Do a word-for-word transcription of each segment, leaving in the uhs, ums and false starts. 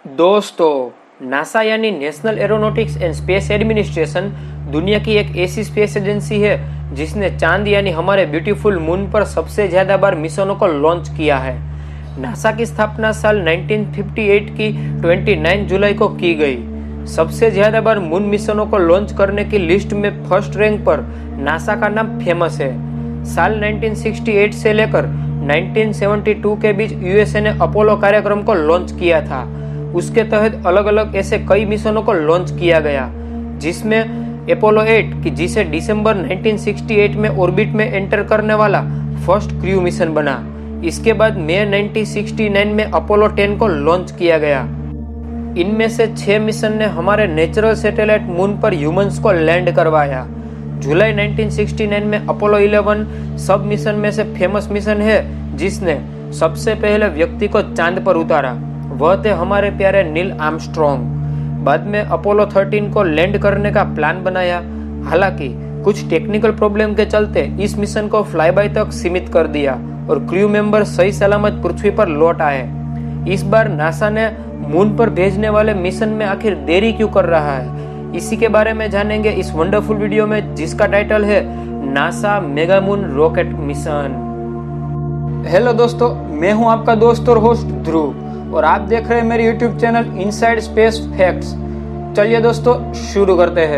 दोस्तों, नासा यानी national aeronautics and space administration दुनिया की एक ऐसी स्पेस एजेंसी है जिसने चांद यानी हमारे ब्यूटीफुल मून पर सबसे ज्यादा बार मिशनों को लॉन्च किया है। नासा की स्थापना साल उन्नीस सौ अट्ठावन की उनतीस जुलाई को की गई। सबसे ज्यादा बार मून मिशनों को लॉन्च करने की लिस्ट में फर्स्ट रैंक पर नासा का नाम फेमस है। साल उन्नीस सौ अड़सठ से लेकर उन्नीस सौ बहत्तर के बीच यूएसए ने अपोलो कार्यक्रम को लॉन्च किया था। उसके तहत अलग अलग ऐसे कई मिशनों को लॉन्च किया गया, जिसमें अपोलो आठ की जिसे दिसंबर उन्नीस सौ अड़सठ में ऑर्बिट में एंटर करने वाला फर्स्ट क्रू मिशन बना। इसके बाद मई उन्नीस सौ उनहत्तर में अपोलो दस को लॉन्च किया गया। इनमें से छह मिशन ने हमारे नेचुरल सैटेलाइट मून पर ह्यूमंस को लैंड करवाया। जुलाई उन्नीस सौ उनहत्तर में अपोलो ग्यारह सब मिशन में से फेमस मिशन है जिसने सबसे पहले व्यक्ति को चांद पर उतारा। वह थे हमारे प्यारे नील आर्मस्ट्रॉन्ग। बाद में अपोलो तेरह को लैंड करने का प्लान बनाया। हालांकि कुछ टेक्निकल प्रॉब्लम के चलते इस मिशन को फ्लाई बाय तक सीमित कर दिया और क्रू मेंबर सही सलामत पृथ्वी पर लौट आए। इस बार नासा ने मून पर भेजने वाले मिशन में आखिर देरी क्यों कर रहा है, इसी के बारे में जानेंगे इस वंडरफुल वीडियो में, जिसका टाइटल है NASA mega moon rocket mission. Hello दोस्तों, मैं हूं आपका दोस्त और होस्ट ध्रुव और आप देख रहे हैं मेरे YouTube channel inside space facts. चलिए दोस्तों, शुरू करते हैं।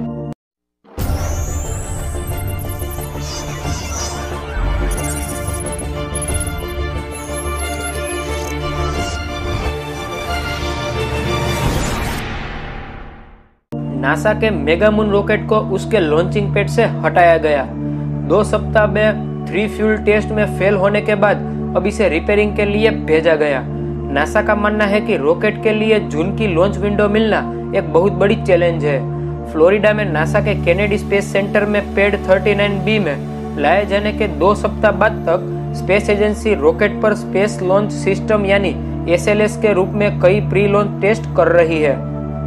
नासा के मेगा मून रॉकेट को उसके लॉन्चिंग पैड से हटाया गया। दो सप्ताह में थ्री फ्यूल टेस्ट में फेल होने के बाद अब इसे रिपेयरिंग के लिए भेजा गया। नासा का मानना है कि रॉकेट के लिए जून की लॉन्च विंडो मिलना एक बहुत बड़ी चैलेंज है। फ्लोरिडा में नासा के केनेडी स्पेस सेंटर में पैड उनतालीस बी में लाए जाने के दो सप्ताह बाद तक स्पेस एजेंसी रॉकेट पर स्पेस लॉन्च सिस्टम यानी एस एल एस के रूप में कई प्री लॉन्च टेस्ट कर रही है।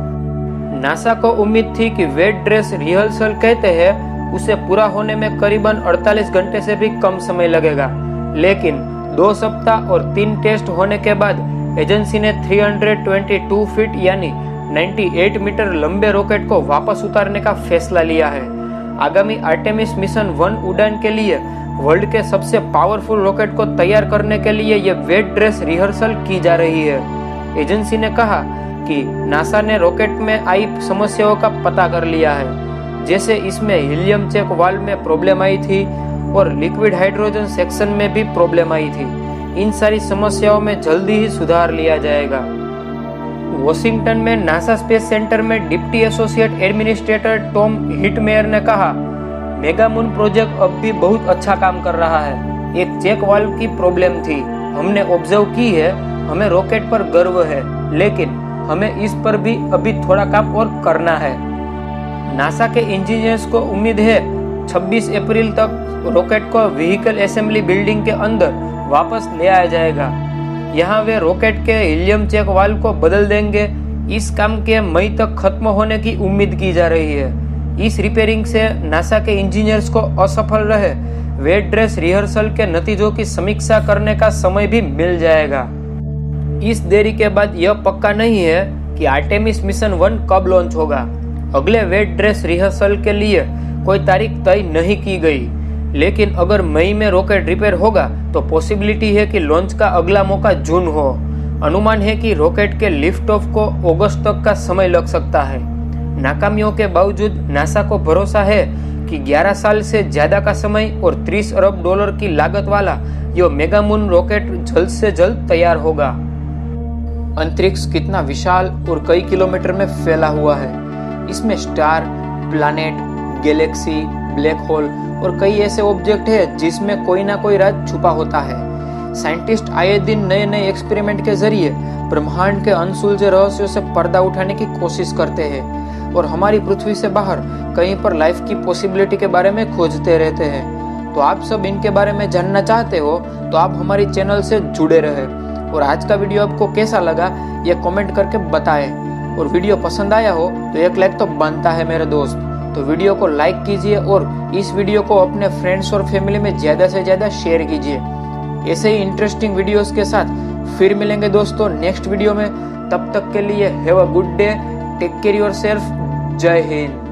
नासा को उम्मीद थी कि वेट ड्रेस रिहर्सल कहते हैं उसे पूरा होने में करीबन अड़तालीस घंटे से भी कम समय लगेगा, लेकिन दो सप्ताह और तीन टेस्ट होने के बाद एजेंसी ने तीन सौ बाईस फीट यानी अट्ठानवे मीटर लंबे रॉकेट को वापस उतारने का फैसला लिया है। आगामी आर्टेमिस मिशन वन उड़ान के लिए वर्ल्ड के सबसे पावरफुल रॉकेट को तैयार करने के लिए ये वेट ड्रेस रिहर्सल की जा रही है। एजेंसी ने कहा कि नासा ने रॉकेट में आई समस्याओं का पता कर लिया है, जैसे इसमें हीलियम चेक वाल्व में प्रॉब्लम आई थी और लिक्विड हाइड्रोजन सेक्शन में भी प्रॉब्लम आई थी। इन सारी समस्याओं में जल्दी ही सुधार लिया जाएगा। वॉशिंगटन में नासा स्पेस सेंटर में deputy associate administrator Tom Whitmeyer ने कहा, मेगा मून प्रोजेक्ट अब भी बहुत अच्छा काम कर रहा है। एक चेक वाल्व की प्रॉब्लम थी, हमने ऑब्जर्व की है। हमें रॉकेट पर गर्व है, लेकिन हमें इस पर भी अभी थोड़ा काम और करना है। नासा के इंजीनियर्स को उम्मीद है छब्बीस अप्रैल तक रॉकेट को व्हीकल असेंबली बिल्डिंग के अंदर वापस ले आया जाएगा। यहाँ वे रॉकेट के हीलियम चेक वाल्व को बदल देंगे। इस काम के मई तक खत्म होने की उम्मीद की जा रही है। इस रिपेयरिंग से नासा के इंजीनियर्स को असफल रहे वेट ड्रेस रिहर्सल के नतीजों की समीक्षा करने का समय भी मिल जाएगा। इस देरी के बाद यह पक्का नहीं है कि आर्टेमिस मिशन वन कब लॉन्च होगा। अगले वेट ड्रेस रिहर्सल के लिए कोई तारीख तय नहीं की गई, लेकिन अगर मई में रॉकेट रिपेयर होगा तो पॉसिबिलिटी है कि लॉन्च का अगला मौका जून हो। अनुमान है कि रॉकेट के लिफ्ट ऑफ को अगस्त तक का समय लग सकता है। नाकामियों के बावजूद नासा को भरोसा है कि ग्यारह साल से ज्यादा का समय और तीस अरब डॉलर की लागत वाला यह मेगा मून रॉकेट जल्द से जल्द तैयार होगा। अंतरिक्ष कितना विशाल और कई किलोमीटर में फैला हुआ है। इसमें star, planet, galaxy, black hole और कई ऐसे ऑब्जेक्ट हैं जिसमें कोई ना कोई राज छुपा होता है। साइंटिस्ट आए दिन नए नए एक्सपेरिमेंट के जरिए ब्रह्मांड के अनसुलझे रहस्यों से पर्दा उठाने की कोशिश करते हैं और हमारी पृथ्वी से बाहर कहीं पर लाइफ की पॉसिबिलिटी के बारे में खोजते रहते हैं। तो आप सब इनके बारे में जानना चाहते हो तो आप हमारी चैनल से जुड़े रहे। और आज का वीडियो आपको कैसा लगा ये कमेंट करके बताएं। और वीडियो पसंद आया हो तो एक लाइक तो बनता है मेरे दोस्त। तो वीडियो को लाइक कीजिए और इस वीडियो को अपने फ्रेंड्स और फैमिली में ज़्यादा से ज़्यादा शेयर कीजिए। ऐसे ही इंटरेस्टिंग वीडियोस के साथ फिर मिलेंगे दोस्तों नेक्स्ट वीडियो में। तब तक के लिए have a good day, take care yourself, जय हिंद।